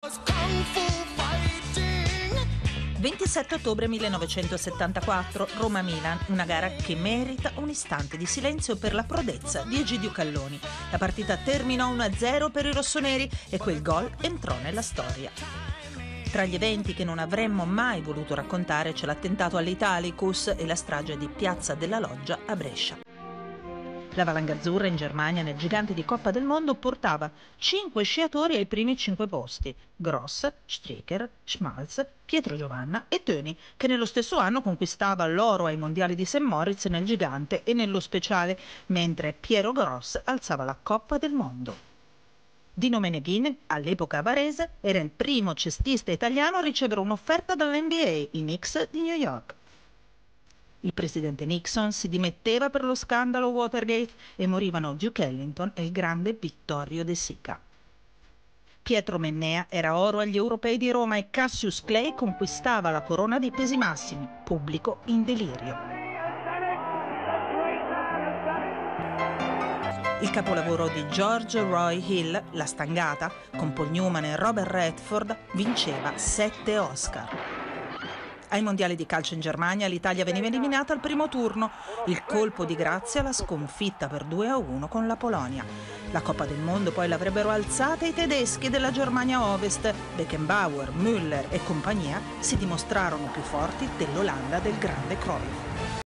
27 ottobre 1974, Roma-Milan, una gara che merita un istante di silenzio per la prodezza di Egidio Calloni. La partita terminò 1-0 per i rossoneri e quel gol entrò nella storia. Tra gli eventi che non avremmo mai voluto raccontare c'è l'attentato all'Italicus e la strage di Piazza della Loggia a Brescia. La Valanga Azzurra in Germania nel gigante di Coppa del Mondo portava 5 sciatori ai primi 5 posti: Gross, Stricker, Schmalz, Pietro Giovanna e Töni, che nello stesso anno conquistava l'oro ai mondiali di St. Moritz nel gigante e nello speciale, mentre Piero Gross alzava la Coppa del Mondo. Dino Meneghin, all'epoca barese, era il primo cestista italiano a ricevere un'offerta dall'NBA, i Knicks di New York. Il presidente Nixon si dimetteva per lo scandalo Watergate e morivano Duke Ellington e il grande Vittorio De Sica. Pietro Mennea era oro agli europei di Roma e Cassius Clay conquistava la corona dei pesi massimi, pubblico in delirio. Il capolavoro di George Roy Hill, La Stangata, con Paul Newman e Robert Redford, vinceva 7 Oscar. Ai mondiali di calcio in Germania l'Italia veniva eliminata al primo turno. Il colpo di grazia la sconfitta per 2-1 con la Polonia. La Coppa del Mondo poi l'avrebbero alzata i tedeschi della Germania Ovest. Beckenbauer, Müller e compagnia si dimostrarono più forti dell'Olanda del grande Cruyff.